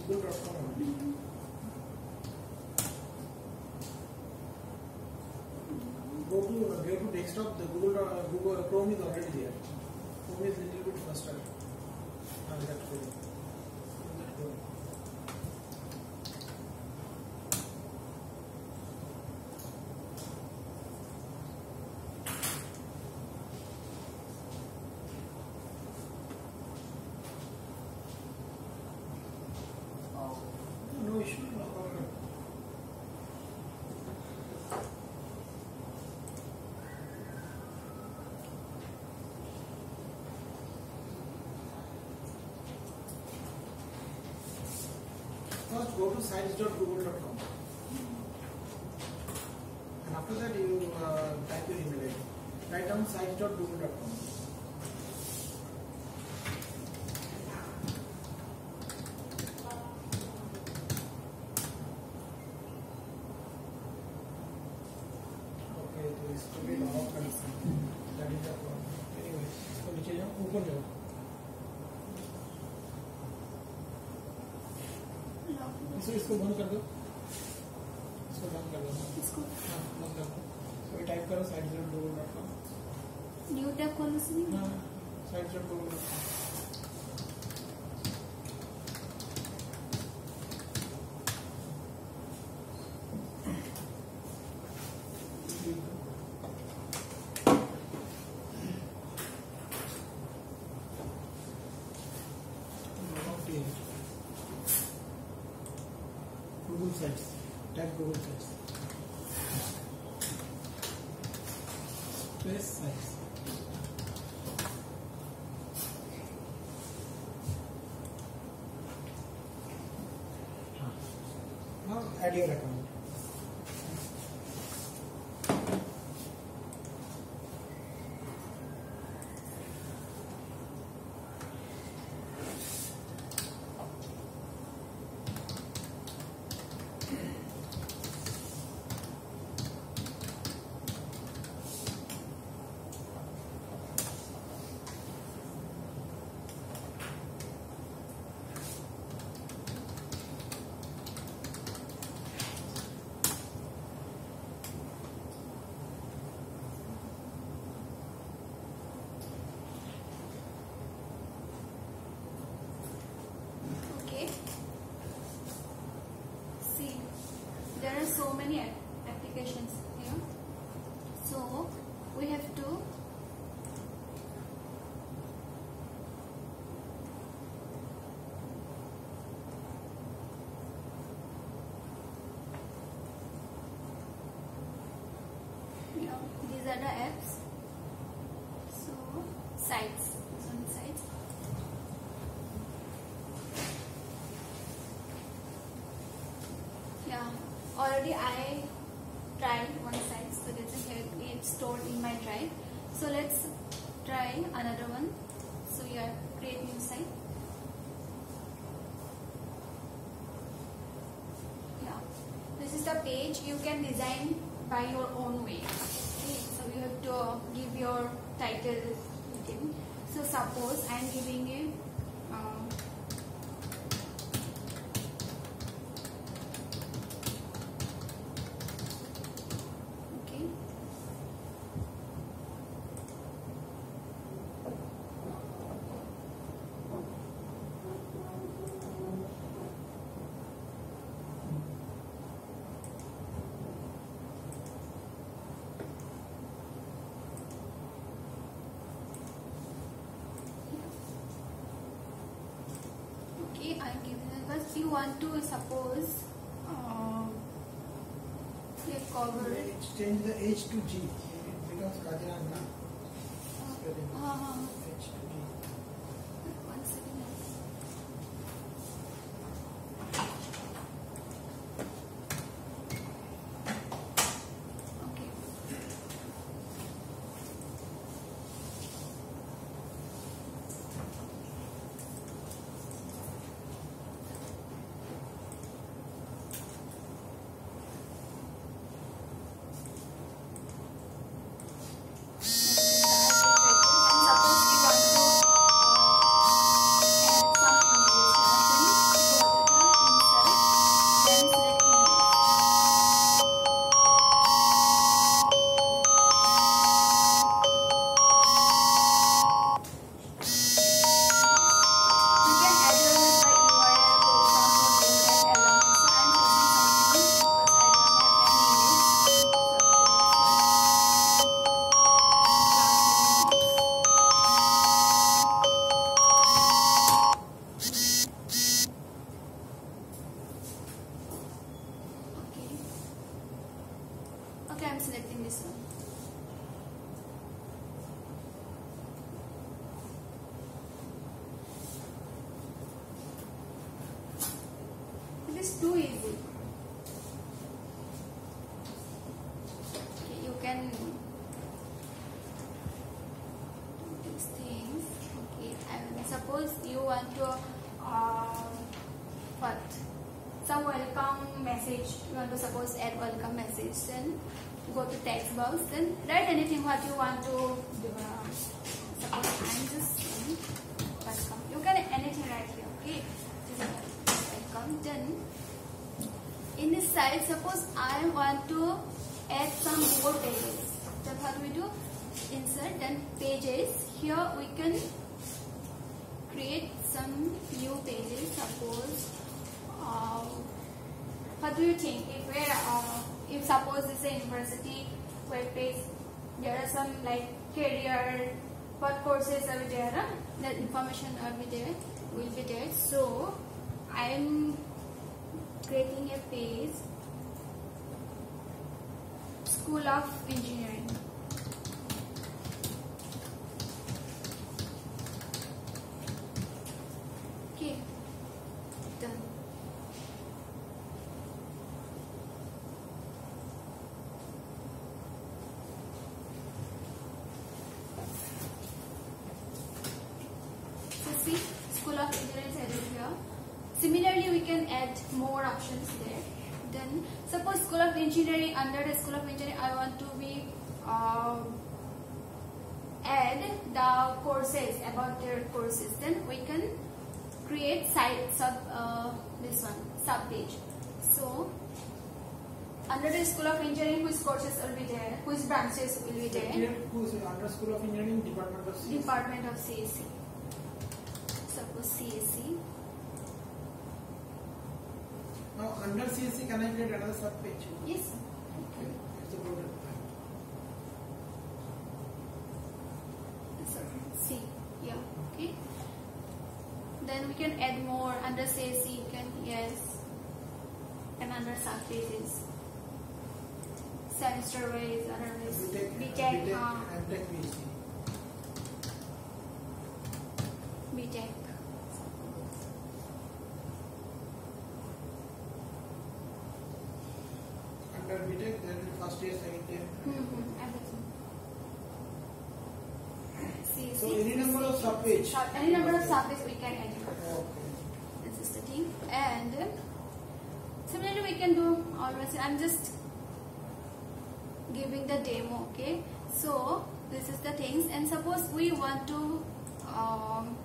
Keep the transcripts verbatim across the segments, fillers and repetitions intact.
google dot com only. Go to go to desktop. The Google uh, Google Chrome is already there. Chrome is little bit faster. Ah, that Chrome. That Chrome. No issue. No problem. First go to sites dot google dot com and after that you uh, type your email I D. Write down sites dot google dot com. Okay, तो इसको भी lock करना है. That is the problem. Anyway, इसको नीचे जाओ, ऊपर जाओ. इसको इसको बंद कर दो. इसको बंद कर दो. इसको हाँ, बंद कर दो. तो ये टाइप करो sites dot google dot com. New tab खोलने से नहीं हाँ, sites dot google dot com. Google Sites. Type Google Sites. Space Sites. Now add your account. okay. See, there are so many app applications here, so we have to yeah, these are the apps. So sites, some sites. Yeah, already I tried one site, so that's here it's stored in my drive. So let's try another one. So yeah, create new site. Yeah, this is the page. You can design by your own way. Okay, so you have to give your title. Okay. So suppose I am giving you. Um, okay. Okay, I am giving it. But you want to suppose uh, a cover. Change the H to G. It becomes Rajaranga. Uh, uh, H to G. one second. Okay. Suppose we want to I'm selecting this one. It is too easy. Okay, you can do these things. Okay, and suppose you want to uh, what? Some welcome message. You want to suppose add welcome message. Then go to text box. Then write anything what you want to do. Uh, suppose I'm just saying welcome. You can anything right here. Okay. This is welcome. Then in this side, suppose I want to add some more pages. Then what we do? Insert then pages. Here we can create some new pages. Suppose. Uh, what do you think? If we're, uh, if suppose this is a university web page, there are some like career, what courses are there? Huh? That information are be there, will be there. So I am creating a page, School of Engineering. Okay, done. See, School of Engineering is added here. Similarly, we can add more options there. Then, suppose School of Engineering, under the School of Engineering, I want to be uh, add the courses about their courses. Then we can create side sub uh, this one sub page. So, under the School of Engineering, which courses will be there? Which branches will be there? Who's under School of Engineering, Department of C S C. Department of C S C. Suppose C S C. Now under C S C, can I create another sub page? Yes. Okay. It's a good. So C. Yeah. Okay. Then we can add more under C S C. You can yes. And under sub pages. Semester wise, other ways. B Tech. B Tech, Uh, M Tech, P H D. B Tech. Under B Tech, there will be first year, second year. Mm-hmm. Everything. C S C. So any number of sub page. Sub, any number of sub pages we can add here. Okay. This is the thing. And similarly, we can do always. I'm just giving the demo. Okay. So this is the things. And suppose we want to. Um,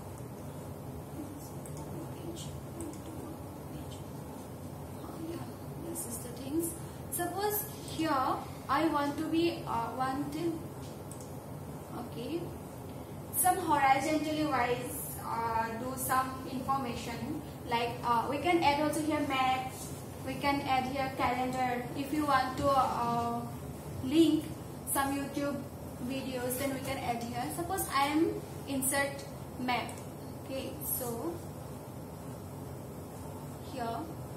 This is the things. Suppose here I want to be uh, want to, okay, some horizontally wise uh, do some information like uh, we can add also here map, we can add here calendar. If you want to uh, link some YouTube videos, then we can add here. Suppose I am insert map. Okay, so here.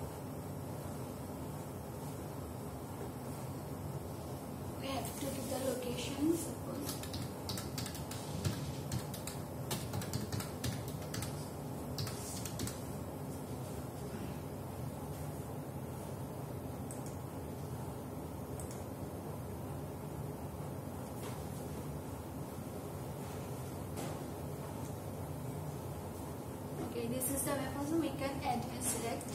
We have to give the location, suppose. Okay, this is the map also. We can add and select.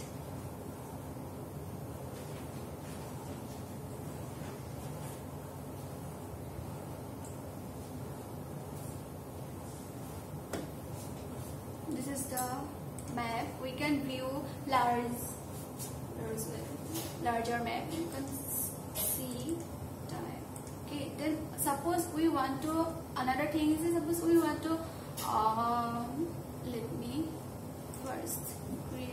This is the map. We can view large, larger map. You can see the map. Okay. Then suppose we want to. Another thing is suppose we want to. Um, let me first create.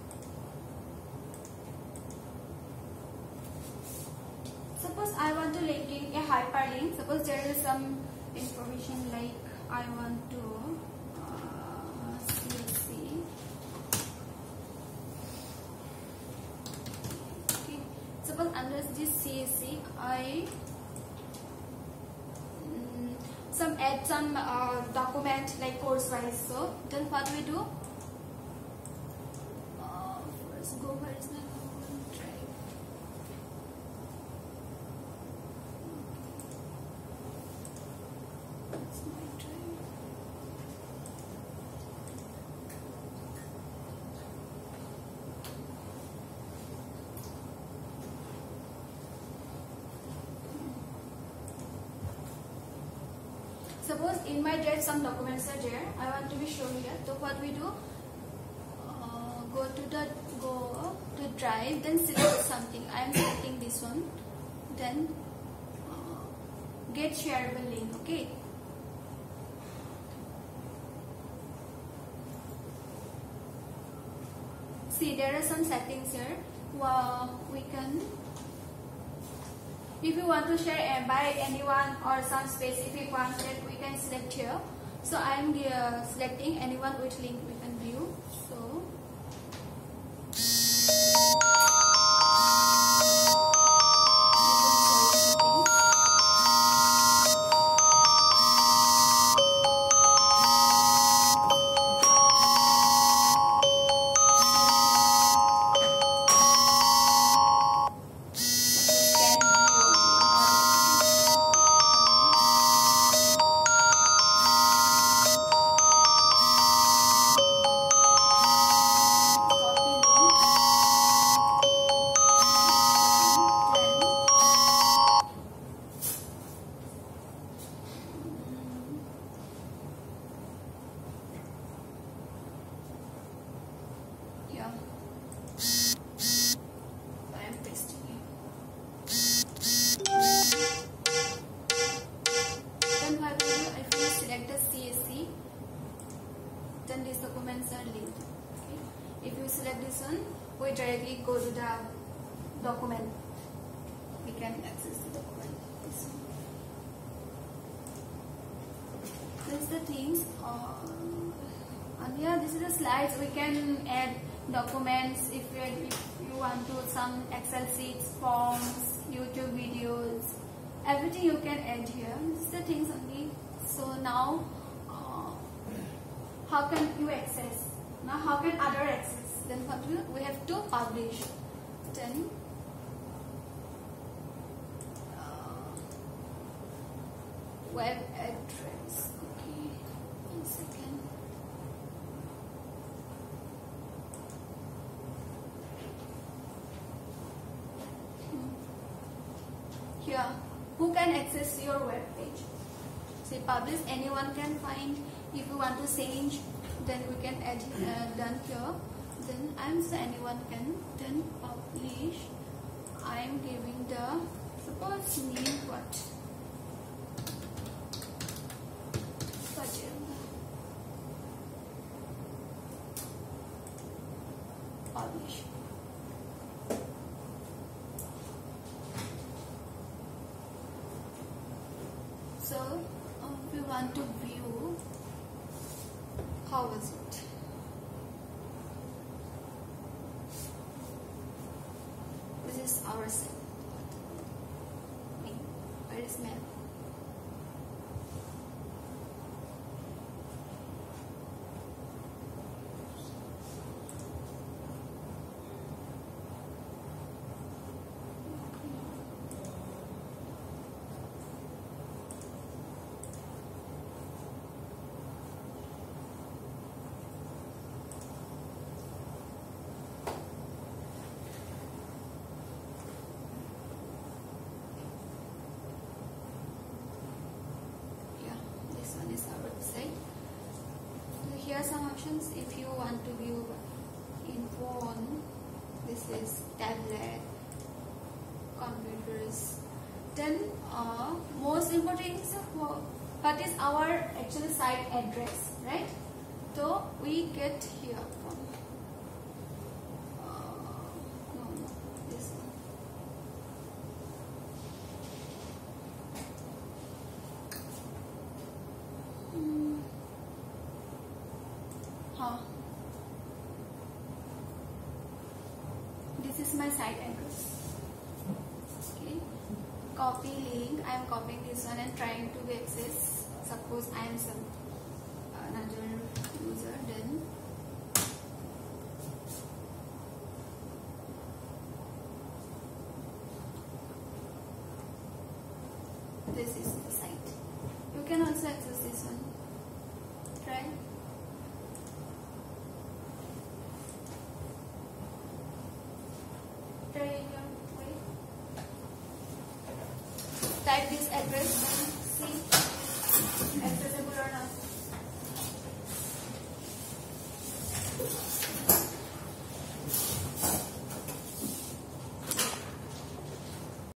Suppose I want to hyperlink. Suppose there is some information like I want to uh, C S C. Okay. Suppose under this C S C, I mm, some add some uh, document like course wise. So then what we do? Uh, first go where is my Google Drive? That's my drive. Suppose in my drive some documents are there. I want to be shown here. So what we do? Uh, go to the go to drive, then select something. I am selecting this one. Then uh, get shareable link. Okay. See, there are some settings here. Wow, we can. If you want to share by anyone or some specific one that we can select here. So I am uh, selecting anyone with link we can view. So yeah, I am pasting it. Then what we do, if we select the C S C, then these documents are linked. Okay. If you select this one, we directly go to the document. We can access the document. This one. That's the things. Uh, and yeah, this is the slides. We can add documents if you if you want to, some Excel sheets, forms, YouTube videos, everything you can add here. This is the things only. So now, uh, how can you access? Now how can other access? Then what we we have to publish. Then uh, web address. Okay, one second. Here, who can access your web page? Say publish, anyone can find. If you want to change, then we can add uh, done here. Then I'm so anyone can. Then publish. I am giving the suppose name what? Publish. So, um, we want to view how is it. This is our set. Where is map? Here are some options. If you want to view in phone, this is tablet, computers. Then uh, most important is what is our actual site address, right? So we get here from uh, no, no, this one. this is my site address. Okay, copy link. I am copying this one and trying to access. Suppose I am some another user. Then this is the site. You can also access this one. Try. Try in your way. Type this address. See. Access